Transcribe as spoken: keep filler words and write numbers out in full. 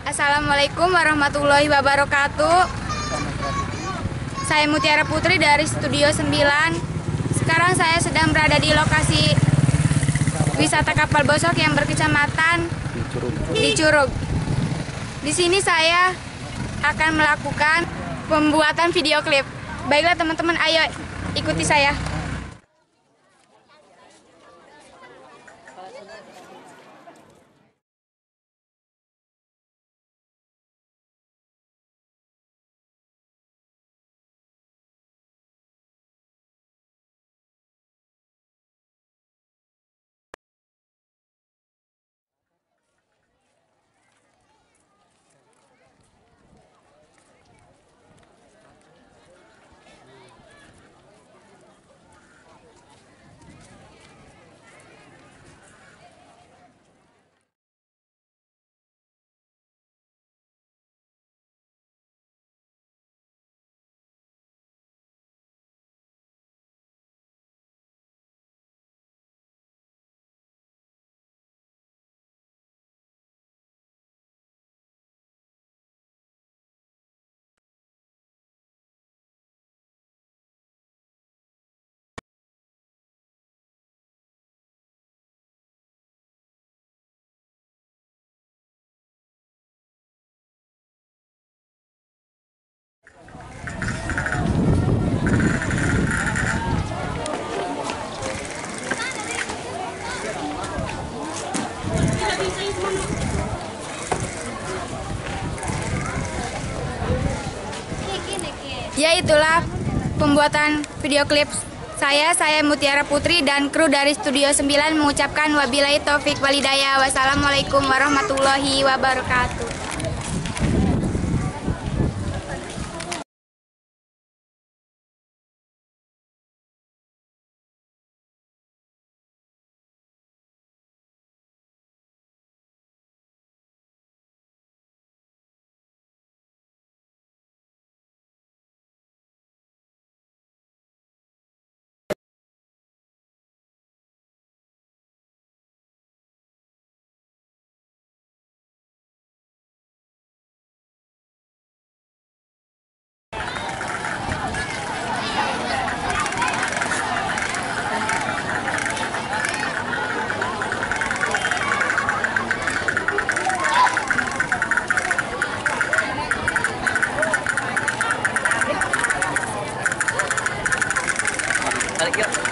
Assalamualaikum warahmatullahi wabarakatuh. Saya Mutiara Putri dari Studio sembilan. Sekarang saya sedang berada di lokasi wisata kapal bosok yang berkecamatan di Curug. Di sini saya akan melakukan pembuatan video klip. Baiklah teman-teman, ayo ikuti saya. Ya, itulah pembuatan video klip saya, saya Mutiara Putri dan kru dari Studio sembilan mengucapkan wabillahi taufik walhidayah. Wassalamualaikum warahmatullahi wabarakatuh. Balik yuk.